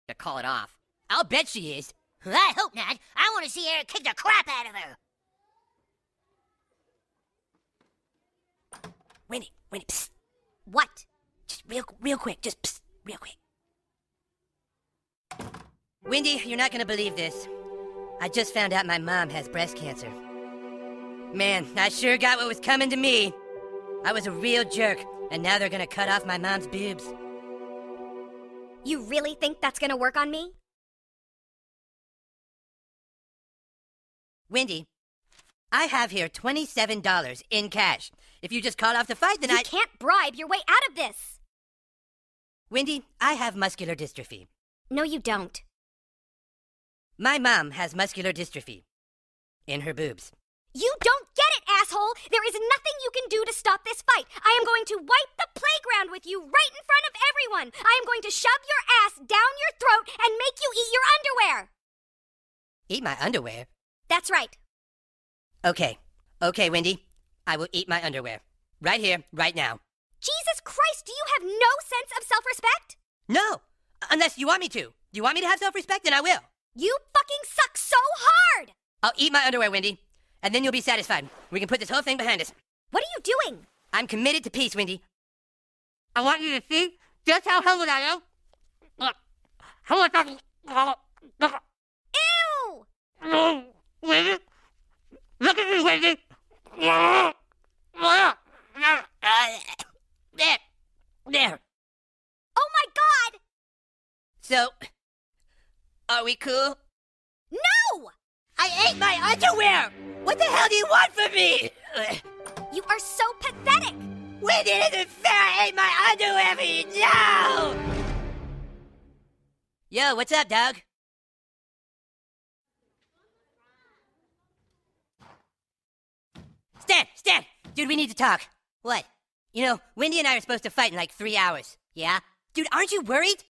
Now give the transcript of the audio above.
to call it off. I'll bet she is. I hope not. I want to see Eric kick the crap out of her. Wendy, psst. What? Just real quick, just psst, real quick. Wendy, you're not gonna believe this. I just found out my mom has breast cancer. Man, I sure got what was coming to me. I was a real jerk, and now they're gonna cut off my mom's boobs. You really think that's gonna work on me? Wendy, I have here $27 in cash. If you just call off the fight, then You can't bribe your way out of this! Wendy, I have muscular dystrophy. No, you don't. My mom has muscular dystrophy. In her boobs. You don't get it, asshole! There is nothing you can do to stop this fight. I am going to wipe the playground with you right in front of everyone. I am going to shove your ass down your throat and make you eat your underwear. Eat my underwear? That's right. Okay, Wendy. I will eat my underwear. Right here, right now. Jesus Christ, do you have no sense of self-respect? No! Unless you want me to. Do you want me to have self-respect? Then I will. You fucking suck so hard! I'll eat my underwear, Wendy. And then you'll be satisfied. We can put this whole thing behind us. What are you doing? I'm committed to peace, Wendy. I want you to see just how humbled I am. Ew! Wendy? Look at me, Wendy! There. Oh my God! So, are we cool? No! I ate my underwear! What the hell do you want from me? You are so pathetic! Wendy, it isn't fair! I ate my underwear for you! No! Yo, what's up, dog? Stan! Dude, we need to talk. What? You know, Wendy and I are supposed to fight in like 3 hours. Yeah? Dude, aren't you worried?